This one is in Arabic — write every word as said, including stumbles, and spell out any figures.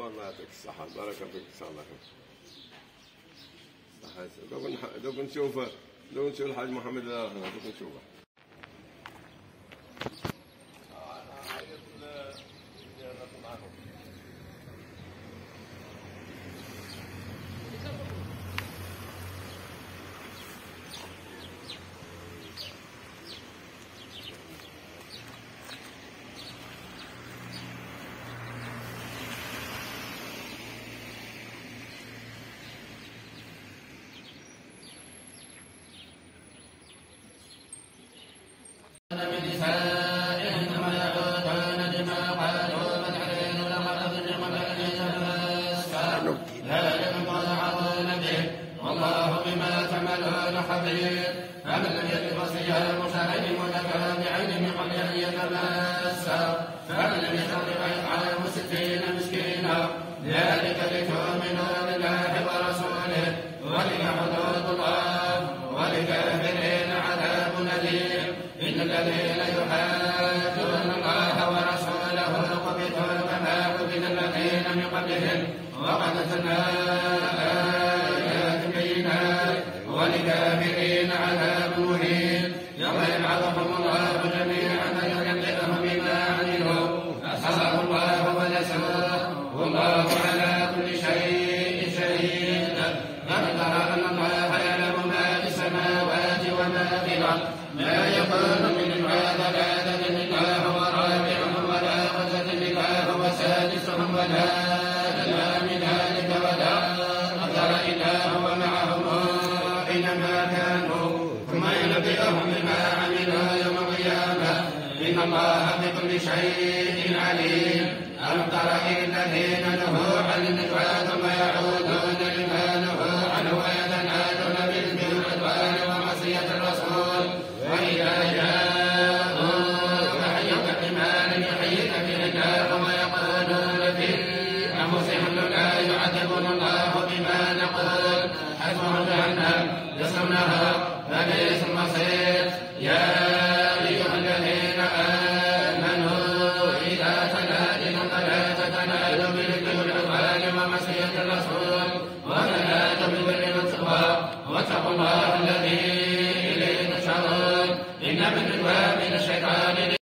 الله يعطيك الصحة، بارك فيك، إن شاء الله خير. صحة دوك دوك نشوف دوك نشوف الحاج محمد دوك نشوفه. والله بما تعملون خبير. فمن لم يجد فصيام شهرين متتابعين من قبل ان يتماسا، فمن لم يستطع فاطعام ستين مسكينا، ذلك لتؤمنوا بالله ورسوله وتلك حدود الله وللكافرين عذاب أليم. ان الذين يحادون الله ورسوله قبضوا كما قبض الذين من قبلهم وقد أنزلنا ولكافرين عذاب مهين. يوم يبعثهم الله جميعا فينبئهم بما عملوا أحصاه الله ونسوه والله على كل شيء شهيد. ألم تر أن الله يعلم ما في السماوات وما في الأرض، ما يكون من ثلاثة إلا هو رابعهم ولا خمسة إلا هو سادسهم ولا أدنى من ذلك ولا أكثر إلا هو معهم أينما كانوا ثم ينبئهم بما عملوا يوم القيامة إن الله بكل شيء عليم. ألم تر إلى الذين نهوا عن النجوى ثم يعودون لما نهوا عنه ويتنادون بالإثم والعدوان ومعصية الرسول وإذا جاءوك حيوك بما لم يحيك به الله ويقولون في أنفسهم لا يعذبنا الله بما نقول حسبهم جهنم يصلونها فبئس المصير. يا